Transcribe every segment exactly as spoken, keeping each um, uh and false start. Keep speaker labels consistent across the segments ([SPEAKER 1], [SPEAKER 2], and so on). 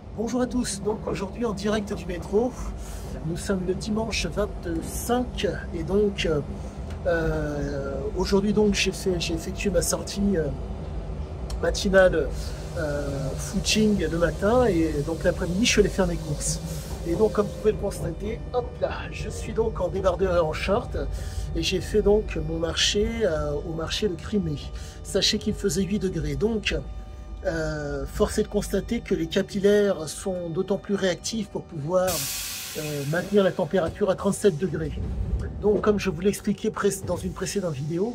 [SPEAKER 1] Bonjour à tous, donc aujourd'hui en direct du métro, nous sommes le dimanche vingt-cinq et donc euh, aujourd'hui donc j'ai effectué ma sortie euh, matinale euh, footing le matin et donc l'après-midi je suis allé faire mes courses. Et donc comme vous pouvez le constater, hop là, je suis donc en débardeur et en short et j'ai fait donc mon marché euh, au marché de Crimée. Sachez qu'il faisait huit degrés donc Euh, force est de constater que les capillaires sont d'autant plus réactifs pour pouvoir euh, maintenir la température à trente-sept degrés. Donc, comme je vous l'ai expliqué dans une précédente vidéo,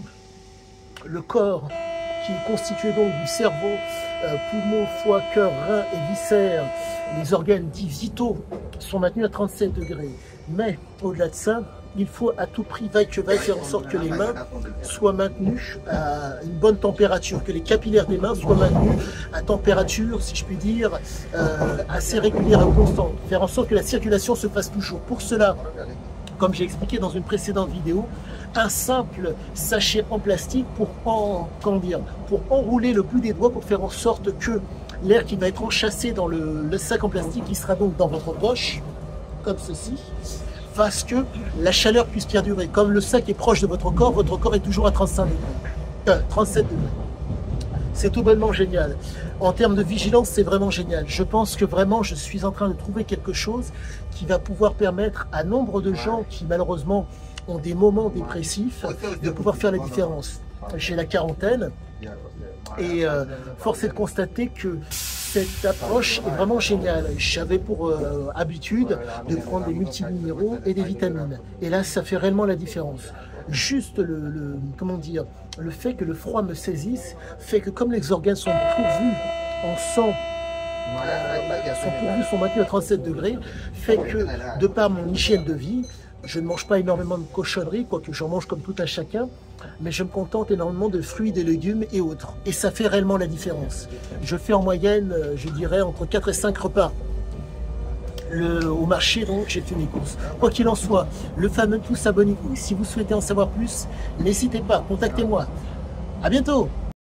[SPEAKER 1] le corps qui est constitué donc du cerveau, euh, poumons, foie, cœur, rein et viscères, les organes dits vitaux sont maintenus à trente-sept degrés. Mais au-delà de ça, il faut à tout prix, vaille que vaille, faire en sorte que les mains soient maintenues à une bonne température, que les capillaires des mains soient maintenus à température, si je puis dire, euh, assez régulière et constante. Faire en sorte que la circulation se fasse toujours. Pour cela, comme j'ai expliqué dans une précédente vidéo, un simple sachet en plastique pour, en, comment dire, pour enrouler le bout des doigts pour faire en sorte que l'air qui va être enchâssé dans le, le sac en plastique qui sera donc dans votre poche, comme ceci, fasse que la chaleur puisse perdurer. Comme le sac est proche de votre corps, votre corps est toujours à trente-cinq degrés, euh, trente-sept degrés. C'est tout bonnement génial. En termes de vigilance, c'est vraiment génial. Je pense que vraiment, je suis en train de trouver quelque chose qui va pouvoir permettre à nombre de gens qui malheureusement ont des moments dépressifs de pouvoir faire la différence. J'ai la quarantaine et euh, force est de constater que cette approche est vraiment géniale. J'avais pour euh, habitude de prendre des multiminéraux et des vitamines. Et là, ça fait réellement la différence. Juste le, le, comment dire, le fait que le froid me saisisse fait que comme les organes sont pourvus en sang, euh, sont pourvus, sont maintenus à trente-sept degrés, fait que de par mon hygiène de vie, je ne mange pas énormément de cochonneries, quoique j'en mange comme tout un chacun, mais je me contente énormément de fruits, de légumes et autres. Et ça fait réellement la différence. Je fais en moyenne, je dirais, entre quatre et cinq repas. Le, au marché, donc, j'ai fait mes courses. Quoi qu'il en soit, le fameux tous abonnez-vous. Si vous souhaitez en savoir plus, n'hésitez pas, contactez-moi. À bientôt!